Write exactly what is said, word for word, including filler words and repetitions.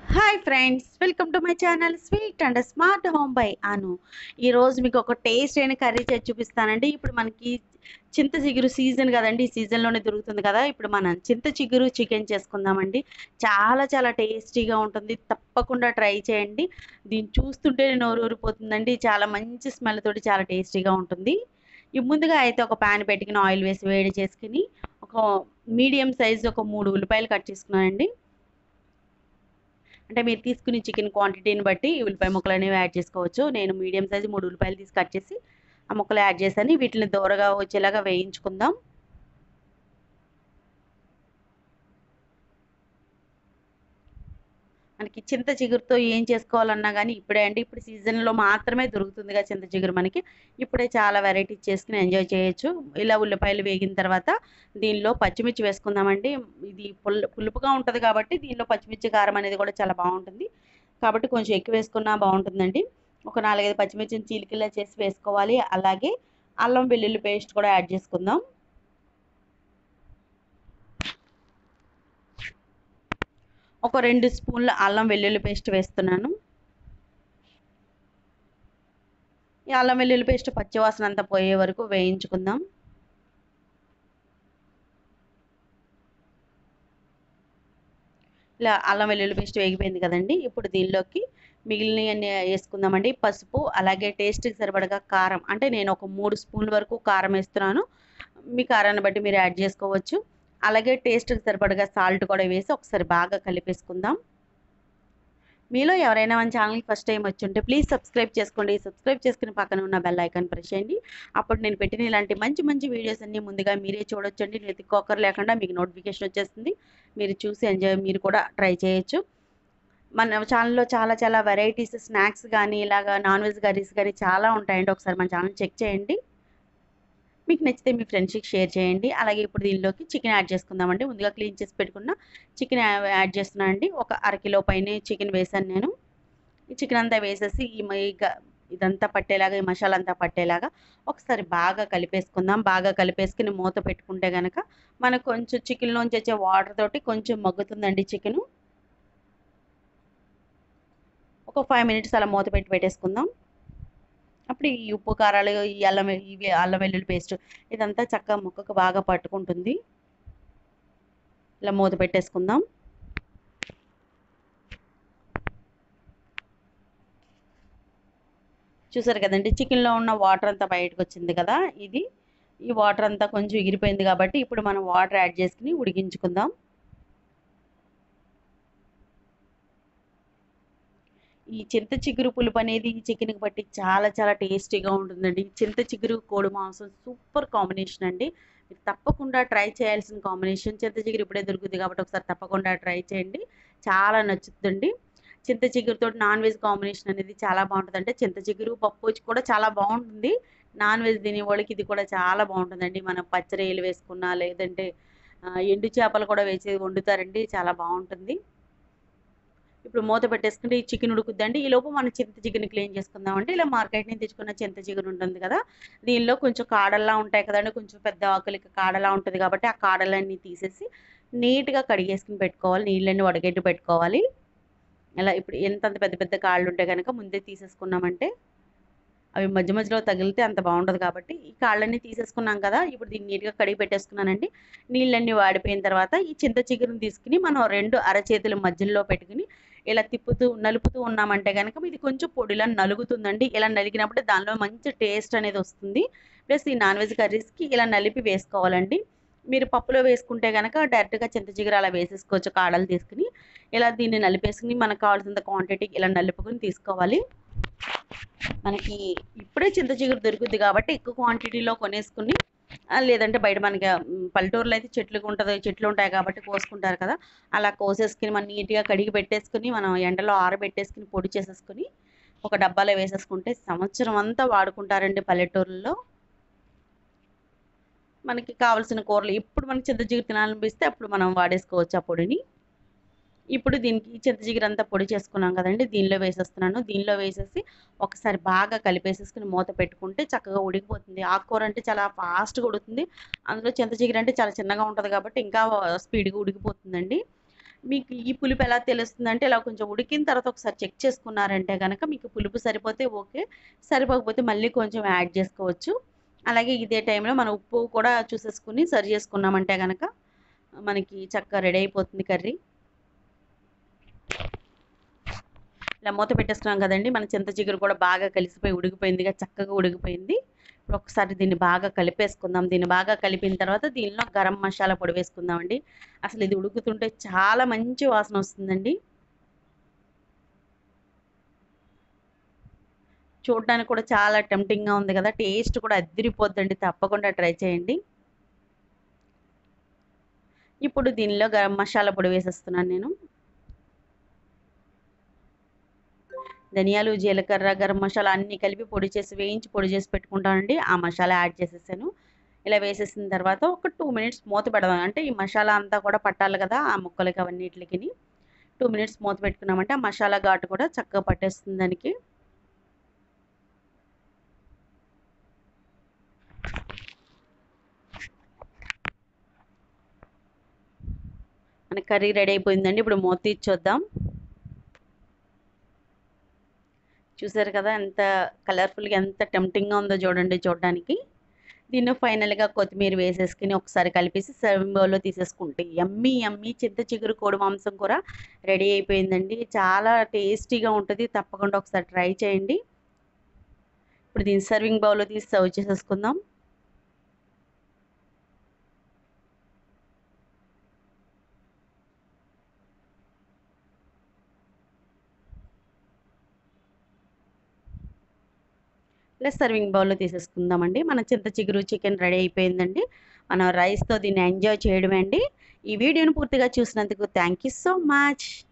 Hi friends, welcome to my channel sweet and smart home by Anu. ఈరోజు మీకు ఒక taste అయిన కర్రీ చేసి చూపిస్తానండి. ఇప్పుడు మనకి చింత చిగురు సీజన్ కదండి, ఈ సీజన్లోనే దొరుకుతుంది కదా. ఇప్పుడు మనం చింత చిగురు చికెన్ చేసుకుందామండి. చాలా చాలా టేస్టీగా ఉంటుంది, తప్పకుండా ట్రై చేయండి. దీన్ని చూస్తుంటే నోరు ఊరిపోతుందండి. చాలా మంచి స్మెల్ తోటి చాలా టేస్టీగా ఉంటుంది. ఈ ముందుగా అయితే ఒక ప్యాన్ పెట్టుకుని ఆయిల్ వేసి వేడి చేసుకుని ఒక మీడియం సైజు ఒక మూడు ఉల్లిపాయలు కట్ చేసుకున్నానండి. అంటే మీరు తీసుకునే చికెన్ క్వాంటిటీని బట్టి ఈ ఉల్లిపాయ ముక్కలు అనేవి యాడ్ చేసుకోవచ్చు. నేను మీడియం సైజు మూడు ఉల్లిపాయలు తీసి కట్ చేసి ఆ ముక్కలు యాడ్ చేశాను. వీటిని దూరగా వచ్చేలాగా వేయించుకుందాం. మనకి చింత చిగురుతో ఏం చేసుకోవాలన్నా కానీ ఇప్పుడే అండి, ఇప్పుడు సీజన్లో మాత్రమే దొరుకుతుంది కదా చింత చిగురు మనకి. ఇప్పుడే చాలా వెరైటీస్ చేసుకుని ఎంజాయ్ చేయొచ్చు. ఇలా ఉల్లిపాయలు వేగిన తర్వాత దీనిలో పచ్చిమిర్చి వేసుకుందామండి. ఇది పుల్ పులుపుగా ఉంటుంది కాబట్టి దీనిలో పచ్చిమిర్చి కారం అనేది కూడా చాలా బాగుంటుంది. కాబట్టి కొంచెం ఎక్కువ వేసుకున్నా బాగుంటుందండి. ఒక నాలుగైదు పచ్చిమిర్చిని చీలికల్లా చేసి వేసుకోవాలి. అలాగే అల్లం వెల్లుల్లి పేస్ట్ కూడా యాడ్ చేసుకుందాం. ఒక రెండు స్పూన్ల అల్లం వెల్లుల్లి పేస్ట్ వేస్తున్నాను. ఈ అల్లం వెల్లుల్లి పేస్ట్ పచ్చివాసన అంతా పోయే వరకు వేయించుకుందాం. ఇలా అల్లం వెల్లుల్లి పేస్ట్ వేగిపోయింది కదండి. ఇప్పుడు దీనిలోకి మిగిలినవన్నీ వేసుకుందామండి. పసుపు, అలాగే టేస్ట్కి సరిపడగా కారం, అంటే నేను ఒక మూడు స్పూన్ల వరకు కారం వేస్తున్నాను. మీ కారాన్ని బట్టి మీరు యాడ్ చేసుకోవచ్చు. అలాగే టేస్ట్కి సరిపడగా సాల్ట్ కూడా వేసి ఒకసారి బాగా కలిపేసుకుందాం. మీలో ఎవరైనా మన ఛానల్కి ఫస్ట్ టైం వచ్చి ఉంటే ప్లీజ్ సబ్స్క్రైబ్ చేసుకోండి. సబ్స్క్రైబ్ చేసుకుని పక్కన ఉన్న బెల్ ఐకాన్ ప్రెస్ చేయండి. అప్పుడు నేను పెట్టిన ఇలాంటి మంచి మంచి వీడియోస్ అన్నీ ముందుగా మీరే చూడొచ్చండి. వెతుక్కోకర్ లేకుండా మీకు నోటిఫికేషన్ వచ్చేస్తుంది. మీరు చూసి ఎంజాయ్ మీరు కూడా ట్రై చేయొచ్చు. మన ఛానల్లో చాలా చాలా వెరైటీస్ స్నాక్స్ కానీ ఇలాగా నాన్ వెజ్ కర్రీస్ కానీ చాలా ఉంటాయండి. ఒకసారి మన ఛానల్ చెక్ చేయండి. మీకు నచ్చితే మీ ఫ్రెండ్స్కి షేర్ చేయండి. అలాగే ఇప్పుడు దీనిలోకి చికెన్ యాడ్ చేసుకుందామండి. ముందుగా క్లీన్ చేసి పెట్టుకున్న చికెన్ యాడ్ చేస్తున్నాను అండి. ఒక అరకిలో పైన చికెన్ వేసాను నేను. ఈ చికెన్ అంతా వేసేసి ఈ ఇదంతా పట్టేలాగా, ఈ మసాలా అంతా పట్టేలాగా ఒకసారి బాగా కలిపేసుకుందాం. బాగా కలిపేసుకుని మూత పెట్టుకుంటే కనుక మనకు కొంచెం చికెన్లోంచి వచ్చే వాటర్ తోటి కొంచెం మగ్గుతుందండి చికెను. ఒక ఫైవ్ మినిట్స్ అలా మూత పెట్టి పెట్టేసుకుందాం. అప్పుడు ఈ ఉప్పు కారాలు, ఈ అల్లం ఇవి అల్లం వెల్లుల్లి పేస్ట్ ఇదంతా చక్కగా ముక్కకు బాగా పట్టుకుంటుంది. ఇలా మూత పెట్టేసుకుందాం. చూసారు కదండి, చికెన్లో ఉన్న వాటర్ అంతా బయటకు వచ్చింది కదా. ఇది ఈ వాటర్ అంతా కొంచెం ఎగిరిపోయింది కాబట్టి ఇప్పుడు మనం వాటర్ యాడ్ చేసుకుని ఉడికించుకుందాం. ఈ చింత చిగురు పులుపు అనేది ఈ చికెన్కి బట్టి చాలా చాలా టేస్టీగా ఉంటుందండి. చింత చిగురు కోడి మాంసం సూపర్ కాంబినేషన్ అండి. మీరు తప్పకుండా ట్రై చేయాల్సిన కాంబినేషన్. చింత చిగురు ఇప్పుడే దొరుకుతుంది కాబట్టి ఒకసారి తప్పకుండా ట్రై చేయండి, చాలా నచ్చుతుందండి. చింత చిగురుతో నాన్ వెజ్ కాంబినేషన్ అనేది చాలా బాగుంటుంది. అంటే చింత చిగురు పప్పు కూడా చాలా బాగుంటుంది. నాన్ వెజ్ తినే వాళ్ళకి ఇది కూడా చాలా బాగుంటుందండి. మనం పచ్చరేలు వేసుకున్నా, లేదంటే ఎండు చేపలు కూడా వేసి వండుతారండి, చాలా బాగుంటుంది. ఇప్పుడు మూత పెట్టేసుకుంటే ఈ చికెన్ ఉడుకుద్దండి. ఈ లోపు మనం చింత చికెన్ క్లీన్ చేసుకుందామండి. ఇలా మార్కెట్ నుంచి తెచ్చుకున్న చింత చికెన్ ఉంటుంది కదా, దీనిలో కొంచెం కాడల్లా ఉంటాయి కదండి, కొంచెం పెద్ద ఆకులకి కాడలా ఉంటుంది కాబట్టి ఆ కాడలన్నీ తీసేసి నీట్గా కడిగేసుకుని పెట్టుకోవాలి. నీళ్ళన్నీ వడగట్టి పెట్టుకోవాలి. ఇలా ఇప్పుడు ఎంతంత పెద్ద పెద్ద కాళ్ళు ఉంటే కనుక ముందే తీసేసుకున్నామంటే అవి మధ్య మధ్యలో తగిలితే అంత బాగుండదు కాబట్టి ఈ కాళ్ళన్నీ తీసేసుకున్నాం కదా. ఇప్పుడు దీన్ని నీట్గా కడిగి పెట్టేసుకున్నానండి. నీళ్ళన్నీ వాడిపోయిన తర్వాత ఈ చింత చిగురుని తీసుకుని మనం రెండు అరచేతుల మధ్యలో పెట్టుకుని ఇలా తిప్పుతూ నలుపుతూ ఉన్నామంటే కనుక ఇది కొంచెం పొడిలా నలుగుతుందండి. ఇలా నలిగినప్పుడు దానిలో మంచి టేస్ట్ అనేది వస్తుంది. ప్లస్ ఈ నాన్ వెజ్ కర్రీస్కి ఇలా నలిపి వేసుకోవాలండి. మీరు పప్పులో వేసుకుంటే కనుక డైరెక్ట్గా చింత చిగురు అలా వేసేసుకోవచ్చు. కాడలు తీసుకుని ఇలా దీన్ని నలిపేసుకుని మనకు కావాల్సినంత క్వాంటిటీ ఇలా నలుపుకొని తీసుకోవాలి. మనకి ఇప్పుడే చింత చిగురు దొరుకుద్ది కాబట్టి ఎక్కువ క్వాంటిటీలో కొనేసుకుని, లేదంటే బయట మనకి పల్లెటూరులో అయితే చెట్లు ఉంటుంది చెట్లు ఉంటాయి కాబట్టి కోసుకుంటారు కదా, అలా కోసేసుకుని మనం నీట్గా కడిగి పెట్టేసుకుని మనం ఎండలో ఆరబెట్టేసుకుని పొడి చేసేసుకుని ఒక డబ్బాలో వేసేసుకుంటే సంవత్సరం అంతా వాడుకుంటారండి పల్లెటూరులో. మనకి కావాల్సిన కూరలు ఇప్పుడు మనకి చింత చిగురు తినాలనిపిస్తే అప్పుడు మనం వాడేసుకోవచ్చు ఆ పొడిని. ఇప్పుడు దీనికి చింత చిగురు అంతా పొడి చేసుకున్నాం కదండి, దీనిలో వేసేస్తున్నాను. దీనిలో వేసేసి ఒకసారి బాగా కలిపేసేసుకుని మూత పెట్టుకుంటే చక్కగా ఉడికిపోతుంది. ఆకుకూర అంటే చాలా ఫాస్ట్గా ఉడుకుతుంది. అందులో చింత చిగురు అంటే చాలా చిన్నగా ఉంటుంది కాబట్టి ఇంకా స్పీడ్గా ఉడికిపోతుందండి. మీకు ఈ పులుపు ఎలా తెలుస్తుందంటే ఇలా కొంచెం ఉడికిన తర్వాత ఒకసారి చెక్ చేసుకున్నారంటే గనక మీకు పులుపు సరిపోతే ఓకే. సరిపోకపోతే మళ్ళీ కొంచెం యాడ్ చేసుకోవచ్చు. అలాగే ఇదే టైంలో మనం ఉప్పు కూడా చూసేసుకొని సరి చేసుకున్నామంటే గనక మనకి చక్కగా రెడీ అయిపోతుంది కర్రీ. ఇలా మూత పెట్టేసుకున్నాం కదండీ! మన చింత చిగురు కూడా బాగా కలిసిపోయి ఉడికిపోయిందిగా, చక్కగా ఉడికిపోయింది. ఇప్పుడు ఒకసారి దీన్ని బాగా కలిపేసుకుందాం. దీన్ని బాగా కలిపిన తర్వాత దీనిలో గరం మసాలా పొడి వేసుకుందామండి. అసలు ఇది ఉడుకుతుంటే చాలా మంచి వాసన వస్తుందండి. చూడడానికి కూడా చాలా టెంప్టింగ్‌గా ఉంది కదా! టేస్ట్ కూడా అద్దిరిపోద్దండి. తప్పకుండా ట్రై చేయండి. ఇప్పుడు దీనిలో గరం మసాలా పొడి వేసేస్తున్నాను నేను. ధనియాలు, జీలకర్ర, గరం మసాలా అన్నీ కలిపి పొడి చేసి వేయించి పొడి చేసి పెట్టుకుంటానండి. ఆ మసాలా యాడ్ చేసేసాను. ఇలా వేసేసిన తర్వాత ఒక రెండు మినిట్స్ మూత పెడదాం. అంటే ఈ మసాలా అంతా కూడా పట్టాలి కదా! ఆ ముక్కలకి అవన్నిట్లికిని. రెండు మినిట్స్ మూత పెట్టుకున్నామంటే ఆ మసాలా ఘాటు కూడా చక్కగా పట్టేస్తుంది దానికి. మన కర్రీ రెడీ అయిపోయిందండి. ఇప్పుడు మూత తీసి చూద్దాం. చూసారు కదా! ఎంత కలర్‌ఫుల్‌గా ఎంత టెంప్టింగ్‌గా ఉందో చూడండి చూడడానికి. దీన్ని ఫైనల్‌గా కొత్తిమీర వేసేసుకొని ఒకసారి కలిపేసి సర్వింగ్ బౌల్‌లో తీసేసుకుంటే యమ్మీ యమ్మీ చింత చిగురు కోడి మాంసం కూర రెడీ అయిపోయిందండి. చాలా టేస్టీగా ఉంటది. తప్పకుండా ఒకసారి ట్రై చేయండి. ఇప్పుడు దీన్ని సర్వింగ్ బౌల్‌లో తీసి సర్వ్ చేసేసుకుందాం. ఇలా సర్వింగ్ బౌల్‌లో తీసేసుకుందామండి. మన చింత చిగురు చికెన్ రెడీ అయిపోయిందండి. మనం రైస్‌తో దీన్ని ఎంజాయ్ చేయడమే అండి. ఈ వీడియోని పూర్తిగా చూసినందుకు థ్యాంక్ యూ సో మచ్.